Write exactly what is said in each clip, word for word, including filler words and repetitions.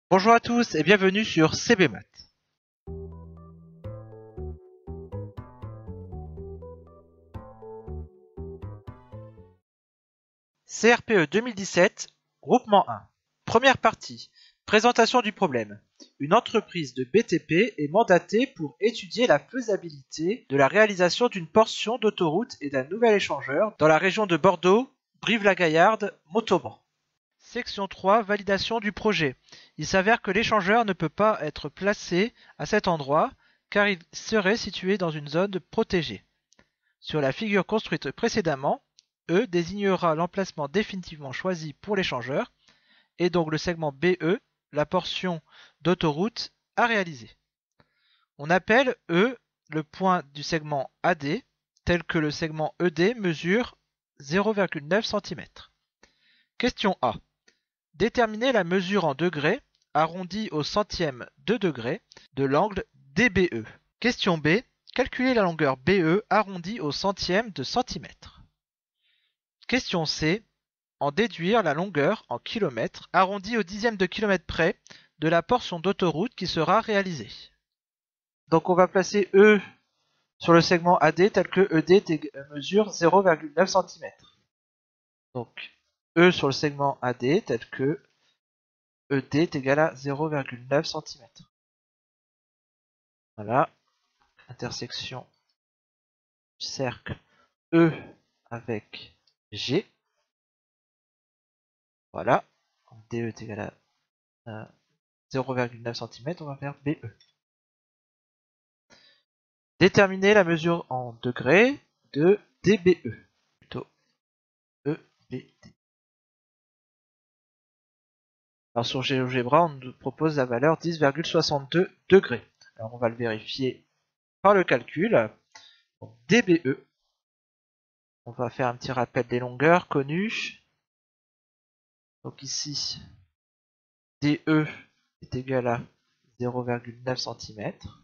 Bonjour à tous et bienvenue sur C B Math. C R P E deux mille dix-sept, groupement un. Première partie, présentation du problème. Une entreprise de B T P est mandatée pour étudier la faisabilité de la réalisation d'une portion d'autoroute et d'un nouvel échangeur dans la région de Bordeaux, Brive-la-Gaillarde, Montauban. Section trois, validation du projet. Il s'avère que l'échangeur ne peut pas être placé à cet endroit car il serait situé dans une zone protégée. Sur la figure construite précédemment, E désignera l'emplacement définitivement choisi pour l'échangeur et donc le segment B E, la portion d'autoroute à réaliser. On appelle E le point du segment A D, tel que le segment E D mesure zéro virgule neuf centimètres. Question A. Déterminer la mesure en degrés, arrondie au centième de degré, de l'angle D B E. Question B. Calculer la longueur B E arrondie au centième de centimètre. Question C. En déduire la longueur en kilomètres arrondie au dixième de kilomètre près de la portion d'autoroute qui sera réalisée. Donc on va placer E sur le segment A D tel que E D mesure zéro virgule neuf centimètres. Donc E sur le segment A D tel que E D est égal à zéro virgule neuf centimètres. Voilà, intersection du cercle E avec G. Voilà, D E est égal à zéro virgule neuf centimètres, on va faire B E. Déterminer la mesure en degrés de D B E, plutôt E B D. Alors sur GeoGebra, on nous propose la valeur dix virgule soixante-deux degrés. Alors on va le vérifier par le calcul. Donc D B E, on va faire un petit rappel des longueurs connues. Donc ici, D E est égal à zéro virgule neuf centimètres.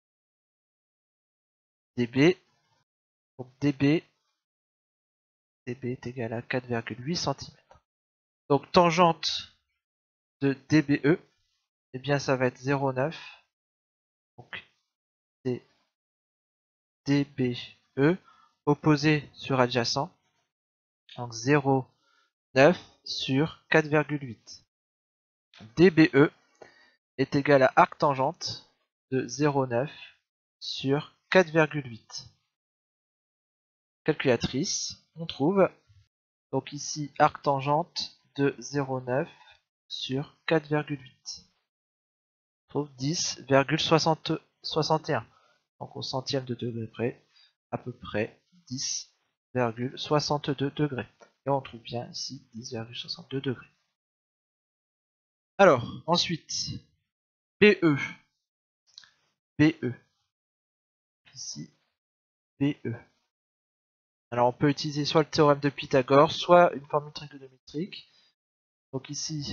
D B, donc D B, D B est égal à quatre virgule huit centimètres. Donc tangente de D B E, eh bien ça va être zéro virgule neuf. Donc c'est D B E opposé sur adjacent. Donc zéro virgule neuf sur quatre virgule huit. D B E est égal à arc tangente de zéro virgule neuf sur quatre virgule huit. Calculatrice, on trouve donc ici arc tangente de zéro virgule neuf sur quatre virgule huit. On trouve dix virgule soixante et un. Donc au centième de degré près, à peu près dix virgule soixante-deux degrés. Et on trouve bien ici dix virgule soixante-deux degrés. Alors, ensuite, B E. B E. Ici, B E. Alors on peut utiliser soit le théorème de Pythagore, soit une formule trigonométrique. Donc ici,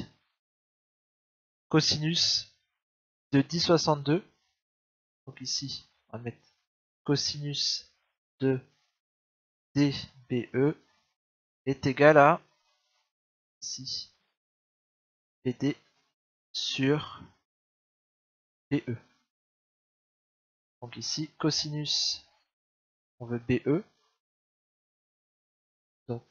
cosinus de dix virgule soixante-deux. Donc ici, on va mettre cosinus de D B E est égal à ici B D sur B E. Donc ici, cosinus, on veut B E. Donc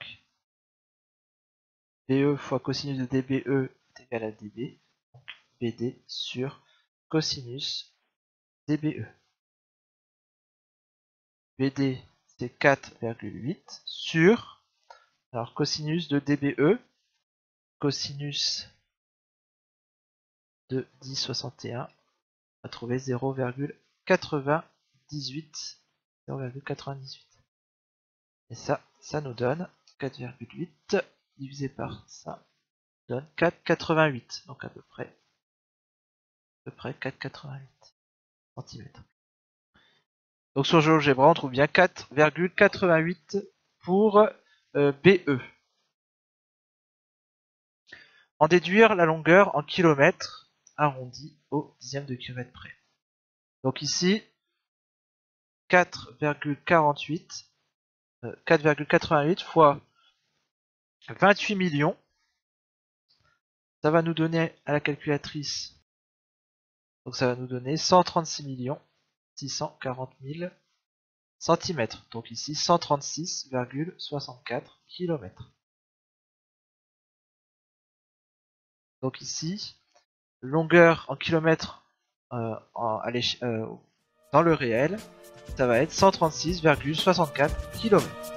B E fois cosinus de D B E est égal à D B. Donc B D sur cosinus D B E. B D c'est quatre virgule huit sur, alors cosinus de D B E, cosinus de dix virgule soixante et un, on va trouver zéro virgule quatre-vingt-dix-huit. zéro virgule quatre-vingt-dix-huit. Et ça, ça nous donne quatre virgule huit divisé par ça donne quatre virgule quatre-vingt-huit. Donc à peu près, à peu près quatre virgule quatre-vingt-huit centimètres. Donc sur GeoGebra, on trouve bien quatre virgule quatre-vingt-huit pour euh, B E. En déduire la longueur en kilomètres arrondi au dixième de kilomètre près. Donc ici, quatre virgule quarante-huit, euh, quatre virgule quatre-vingt-huit fois vingt-huit millions, ça va nous donner à la calculatrice, donc ça va nous donner cent trente-six millions six cent quarante mille centimètres. Donc ici cent trente-six virgule soixante-quatre kilomètres. Donc ici, longueur en kilomètres euh, en, à euh, dans le réel, ça va être cent trente-six virgule soixante-quatre kilomètres.